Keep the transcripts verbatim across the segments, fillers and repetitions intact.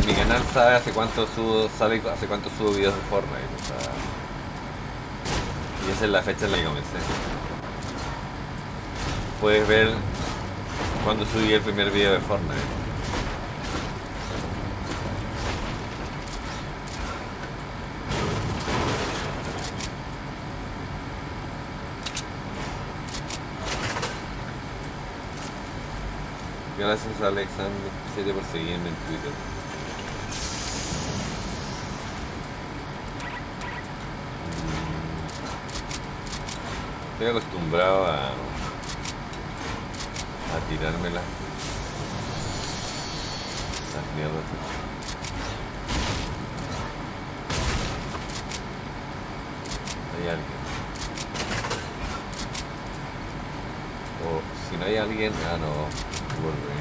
mi canal sabe hace cuánto subo, sabe hace cuánto subo videos de Fortnite, o sea, y esa es la fecha en la que comencé. Puedes ver cuando subí el primer video de Fortnite. Gracias a Alexander siete por seguirme en Twitter. Estoy acostumbrado a, a tirármela. Esas mierdas. Hay alguien. O si no hay alguien, ah no. Volver.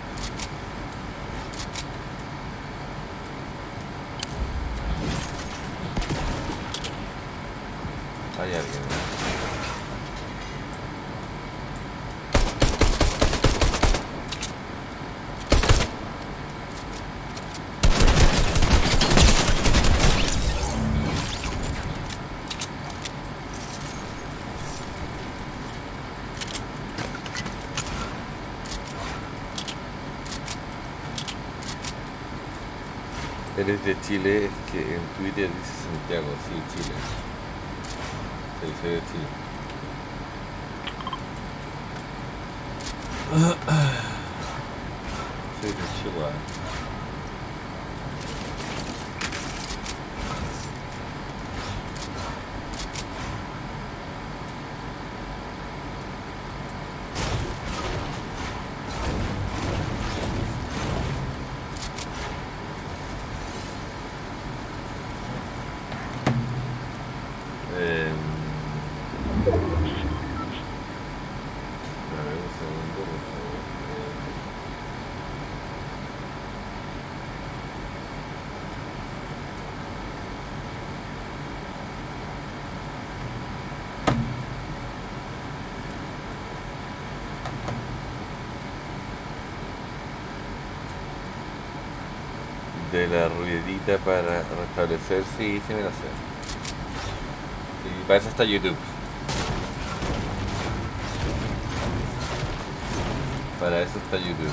Hay alguien. Eres de Chile, es que en Twitter dice Santiago, sí, Chile. Sí, soy de Chile. Soy de Chihuahua. De la ruedita para restablecer, sí, sí me lo sé. Y para eso está YouTube. Para eso está YouTube.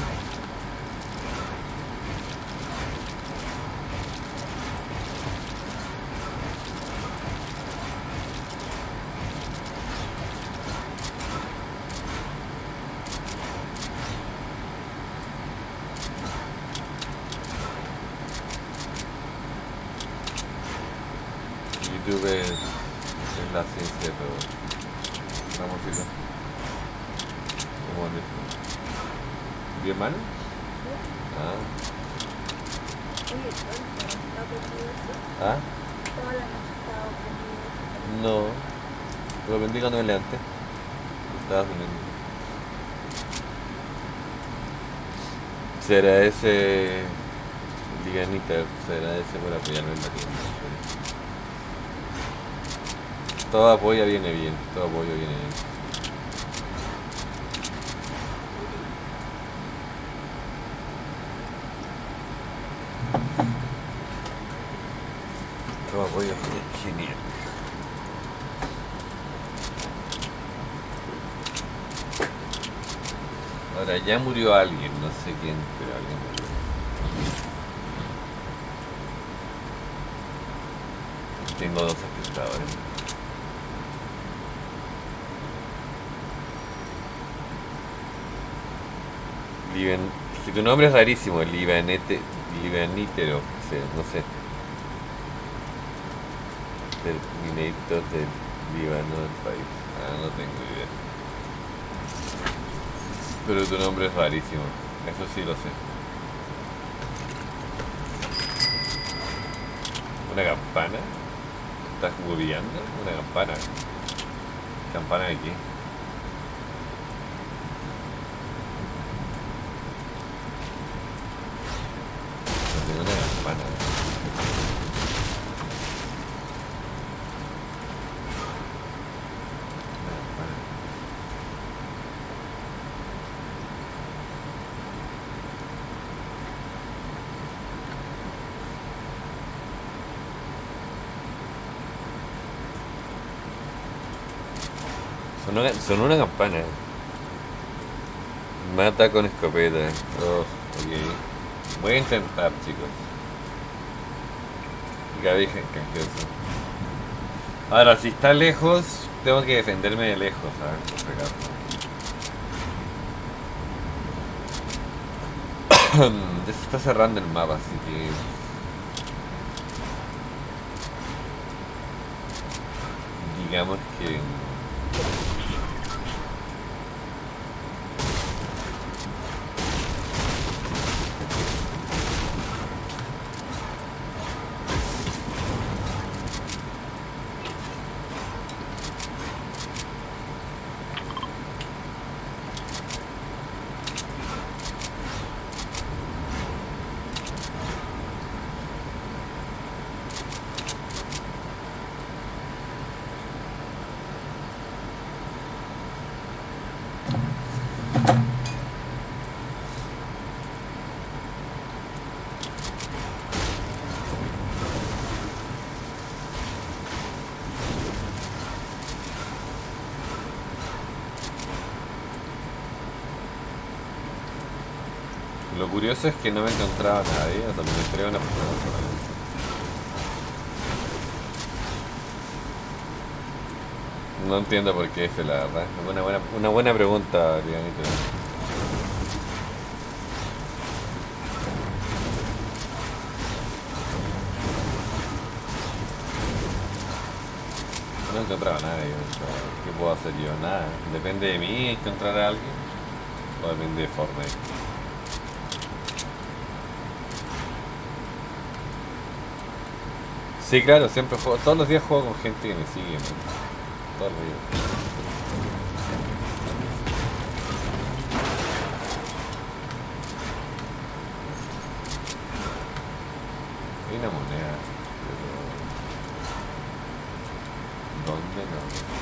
YouTube es, es la ciencia de todo. Vamos a irlo. ¿Cómo es esto? ¿Mi hermano? Ah. ¿Ah? No. Lo vendí cuando me levanté. Estaba durmiendo. Será ese... Liganita, será ese por apoyarme en la tienda. Todo apoyo viene bien, todo apoyo viene bien. Todo apoyo viene genial. Ahora ya murió alguien, no sé quién, pero alguien murió. Tengo dos espectadores. Liban, si tu nombre es rarísimo, Libanete, Libanítero, no sé. Terminator del Líbano del país. Ah, no tengo idea. Pero tu nombre es rarísimo, eso sí lo sé. ¿Una campana? ¿Estás hueveando? Una campana. ¿Campana de qué? Una campana. Sonó, sonó una campana. Mata con escopeta. Oh, ok. Voy a intentar, chicos. Gaby canjeoso. Ahora, si está lejos, tengo que defenderme de lejos, ¿sabes? Por si acaso. Ya se está cerrando el mapa, así que... digamos que... Lo curioso es que no me encontraba a nadie, o sea, me encontré a una persona solamente. No entiendo por qué F, la verdad. Es una buena, una buena pregunta, Lianito. No encontraba a nadie, o sea, ¿qué puedo hacer yo? Nada. ¿Depende de mí encontrar a alguien? ¿O depende de Fortnite? Sí, claro, siempre juego, todos los días juego con gente que me sigue, man. Todos los días. Hay una moneda, pero... ¿dónde no?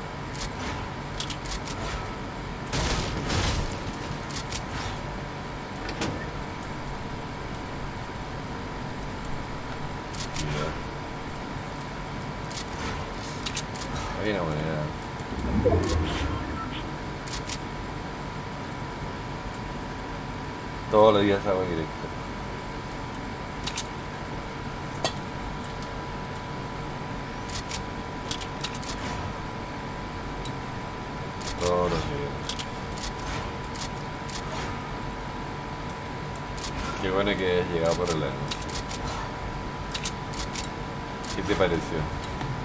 Hay una moneda. Todos los días hago directo. Todos los días. Qué bueno que hayas llegado por el anuncio. ¿Qué te pareció?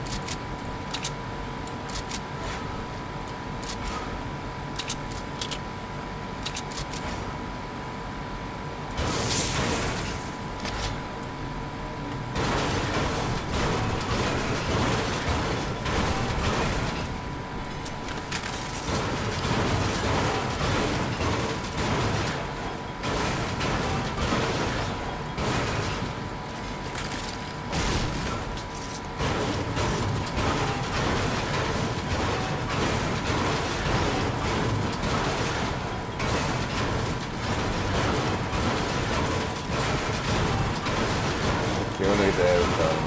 Qué bueno que te haya gustado.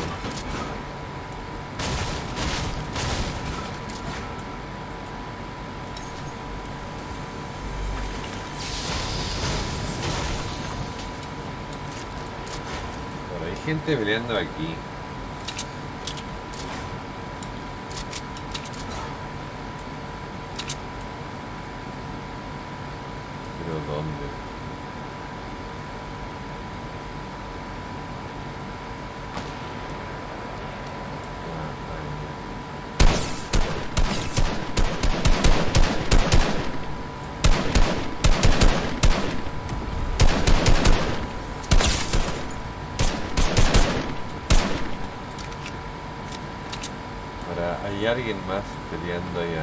Bueno, hay gente peleando aquí. ¿Pero dónde? Hay alguien más peleando allá.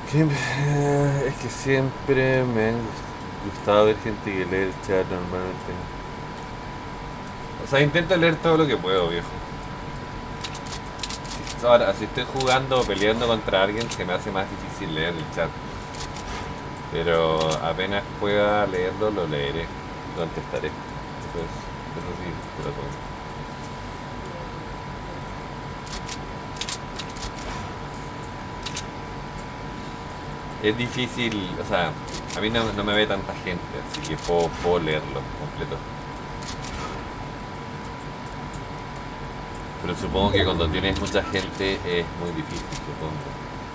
Que me- es que siempre me han gustado ver gente que lee el chat normalmente. O sea, intento leer todo lo que puedo, viejo. Ahora, si estoy jugando o peleando contra alguien, se me hace más difícil leer el chat. Pero apenas pueda leerlo, lo leeré, lo contestaré. Entonces, eso sí, te lo puedo. Es difícil, o sea, a mí no, no me ve tanta gente, así que puedo, puedo leerlo completo. Pero supongo que cuando tienes mucha gente es muy difícil, supongo.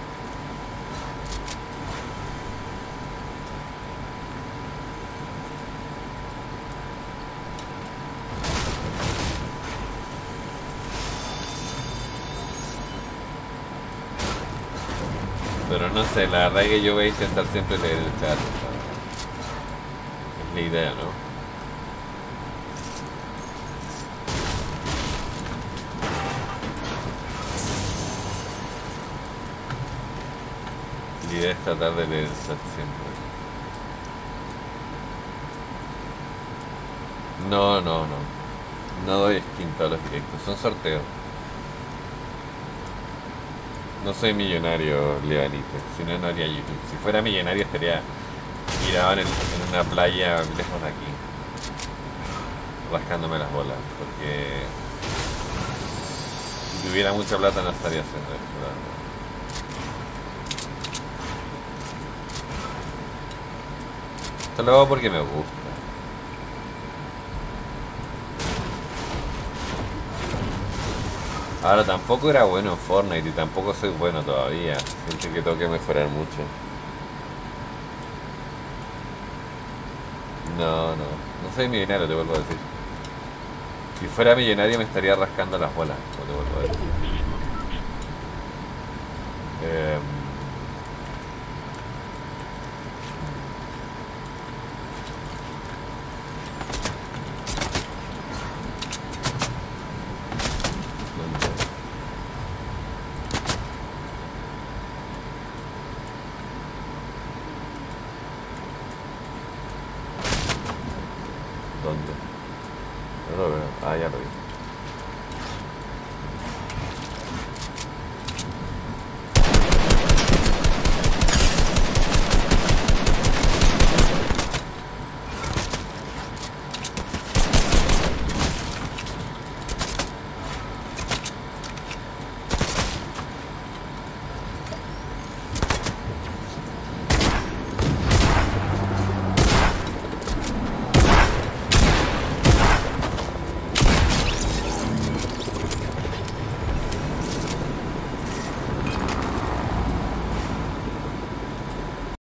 Pero no sé, la verdad es que yo voy a intentar siempre leer el chat. Es la idea, ¿no? La idea es tratar de leer el chat siempre. No, no, no. No doy skin todos los directos, son sorteos. No soy millonario, Levanite, si no, no haría YouTube. Si fuera millonario estaría tirado en, el- en una playa lejos de aquí, rascándome las bolas, porque si tuviera mucha plata no estaría haciendo esto, la verdad. Esto lo hago porque me gusta. Ahora tampoco era bueno en Fortnite y tampoco soy bueno todavía. Siento que tengo que mejorar mucho. No, no. No soy millonario, te vuelvo a decir. Si fuera millonario me estaría rascando las bolas, como te vuelvo a decir. Eh, ¿dónde? ¿Dónde? No lo veo. Ah, ya lo vi.